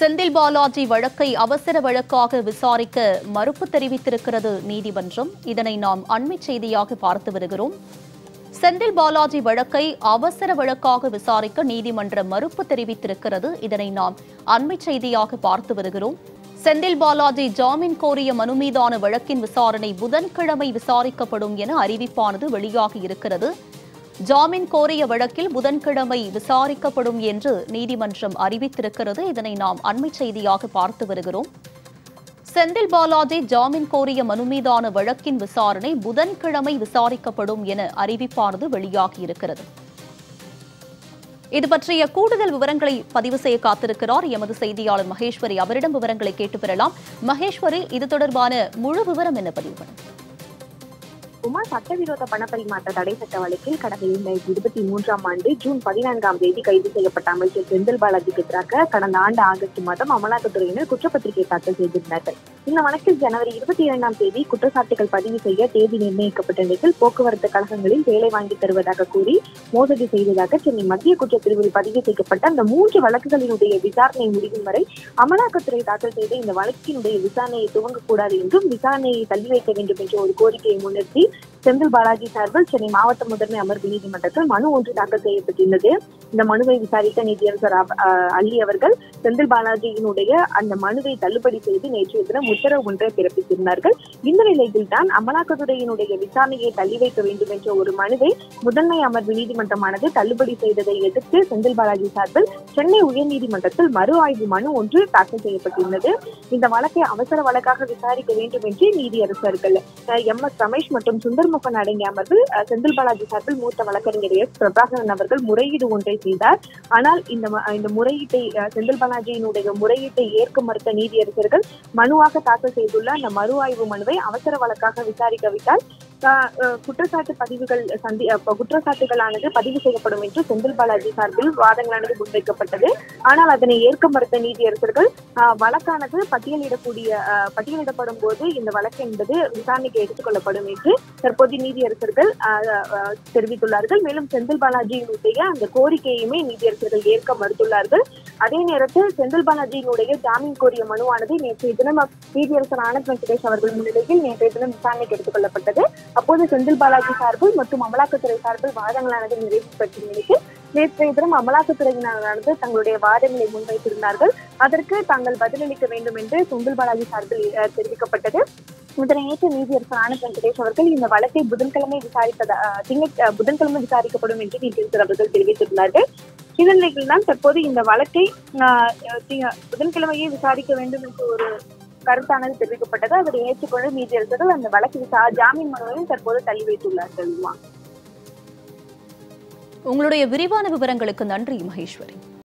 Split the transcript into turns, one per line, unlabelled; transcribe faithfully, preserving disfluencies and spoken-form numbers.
செந்தில் பாலாஜி வழக்கை அவசர வழக்காக விசாரிக்க மறுப்பு தெரிவித்திருக்கிறது நீதிமன்றம். இதனை நாம் அண்மை செய்தியாக பார்த்து வருகிறோம். செந்தில் பாலாஜி வழக்கை அவசர வழக்காக விசாரிக்க நீதிமன்றம் மறுப்பு தெரிவித்திருக்கிறது. இதனை நாம் அண்மை செய்தியாக பார்த்து வருகிறோம். செந்தில் பாலாஜி ஜாமீன் கோரிய மனு மீதான வழக்கின் விசாரணை புதன்கிழமை விசாரிக்கப்படும் என அறிவிப்பானது வெளியாகி இருக்கிறது. ஜாமீன் கோரிய வழக்கில் புதன்கிழமை விசாரிக்கப்படும் என்று நீதிமன்றம் அறிவித்திருக்கிறது. இதனை நாம் அண்மை செய்தியாக பார்த்து வருகிறோம். செந்தில் பாலாஜி ஜாமீன் கோரிய மனு மீதான வழக்கின் விசாரணை புதன்கிழமை விசாரிக்கப்படும் என அறிவிப்பானது வெளியாகியிருக்கிறது. இது பற்றிய கூடுதல் விவரங்களை பதிவு செய்ய காத்திருக்கிறார் எமது செய்தியாளர் மகேஸ்வரி. அவரிடம் விவரங்களை கேட்டு பெறலாம். மகேஸ்வரி, இது தொடர்பான முழு விவரம் என்ன பதிவு பண்ணுங்க?
உமா, சட்டவிரோத பணப்பரிமாற்ற தடை சட்ட வழக்கில் கடந்த இரண்டாயிரத்தி இருபத்தி மூன்றாம் ஆண்டு ஜூன் பதினான்காம் தேதி கைது செய்யப்பட்ட அமைச்சர் செந்தில் பாலாஜிக்கு எதிராக கடந்த ஆண்டு ஆகஸ்ட் மாதம் அமலாக்கத்துறையினர் குற்றப்பத்திரிகை தாக்கல் செய்திருந்தார்கள். இந்த வழக்கில் ஜனவரி இருபத்தி இரண்டாம் தேதி குற்றச்சாட்டுகள் பதிவு செய்ய தேதி நிர்ணயிக்கப்பட்ட நிலையில் போக்குவரத்து கழகங்களில் வேலை வாங்கி தருவதாக கூறி மோசடி செய்ததாக சென்னை மத்திய குற்றப்பிரிவில் பதிவு செய்யப்பட்ட அந்த மூன்று வழக்குகளினுடைய விசாரணை முடியும் வரை அமலாக்கத்துறை தாக்கல் செய்த இந்த வழக்கினுடைய விசாரணையை துவங்கக்கூடாது என்றும் விசாரணையை தள்ளி வைக்க வேண்டும் என்ற ஒரு கோரிக்கையை முன்னிறுத்தி செந்தில் பாலாஜி சார்பில் சென்னை மாவட்ட முதன்மை அமர்வு நீதிமன்றத்தில் மனு ஒன்று தாக்கல் செய்யப்பட்டிருந்தது. இந்த மனுவை விசாரித்த நீதியரசர் அள்ளி அவர்கள் செந்தில் பாலாஜியினுடைய அந்த மனுவை தள்ளுபடி செய்து நேற்றைய தினம் உத்தரவு ஒன்றை பிறப்பித்திருந்தார்கள். இந்த நிலையில் தான் அமலாக்கத்துறையினுடைய விசாரணையை தள்ளி வைக்க வேண்டும் என்ற ஒரு மனுவை முதன்மை அமர்வு நீதிமன்றமானது தள்ளுபடி செய்ததை எதிர்த்து செந்தில் பாலாஜி சார்பில் சென்னை உயர்நீதிமன்றத்தில் மறு ஆய்வு மனு ஒன்று தாக்கல் செய்யப்பட்டிருந்தது. இந்த வழக்கை அவசர வழக்காக விசாரிக்க வேண்டும் என்று நீதியரசர்கள் எம் எஸ் ரமேஷ் மற்றும் சுந்தர்மோகன் அடங்கிய அமர்வில் செந்தில் பாலாஜி சார்பில் மூத்த வழக்கறிஞர் எஸ் பிரபாகரன் அவர்கள் முறையீடு ஒன்றை செய்தார். ஆனால் இந்த இந்த முறையீட்டை செந்தில் பாலாஜியினுடைய முறையீட்டை ஏற்க மறுத்த நீதியரசர்கள் மனுவாக தாக்கல் செய்துள்ள அந்த மறு ஆய்வு மனுவை அவசர வழக்காக விசாரிக்கவிட்டால் குற்றச்சாட்டு பதிவுகள் சந்தி குற்றச்சாட்டுகளானது பதிவு செய்யப்படும் என்று செந்தில் பாலாஜி சார்பில் வாதங்களானது முன்வைக்கப்பட்டது. ஆனால் அதனை ஏற்க மறுத்த நீதியரசர்கள் வழக்கானது பட்டியலிடக்கூடிய பட்டியலிடப்படும் போது இந்த வழக்கு என்பது விசாரணைக்கு எடுத்துக் கொள்ளப்படும் என்று தற்போது நீதியரசர்கள் தெரிவித்துள்ளார்கள். மேலும் செந்தில் பாலாஜியினுடைய அந்த கோரிக்கையுமே நீதியரசர்கள் ஏற்க மறுத்துள்ளார்கள். அதே நேரத்தில் செந்தில் பாலாஜியினுடைய ஜாமீன் கோரிய மனுவானது நேற்றைய தினம் நீதியரசர் ஆனந்த் வெங்கடேஷ் அவர்கள் முன்னிலையில் நேற்றைய தினம் விசாரணைக்கு எடுத்துக் கொள்ளப்பட்டது. அப்போது செந்தில் பாலாஜி சார்பில் மற்றும் அமலாக்கத்துறை சார்பில் வாதங்களானது நிறைவு பெற்ற நிலையில் நேற்றைய தினம் அமலாக்கத்துறையினரானது தங்களுடைய வாதங்களை முன்வைத்திருந்தார்கள். அதற்கு தாங்கள் பதிலளிக்க வேண்டும் என்று செந்தில் பாலாஜி சார்பில் தெரிவிக்கப்பட்டது. இதனை ஏற்ற நீதியரசர் ஆனந்த் வெங்கடேஷ் அவர்கள் இந்த வழக்கை புதன்கிழமை விசாரிப்பதா திங்க புதன்கிழமை விசாரிக்கப்படும் என்று நீதியரசர் அவர்கள் தெரிவித்துள்ளார்கள். இதன் நிலையில் தான் தற்போது இந்த வழக்கை புதன்கிழமையே விசாரிக்க வேண்டும் என்ற ஒரு கருத்தானது தெரிவிக்கப்பட்டது. அதனை ஏற்றுக்கொண்டு நீதியரசர்கள் அந்த வழக்கு ஜாமீன் மனுவையும் தற்போது தள்ளி வைத்துள்ளார்கள்.
உங்களுடைய விரிவான விவரங்களுக்கு நன்றி மகேஸ்வரி.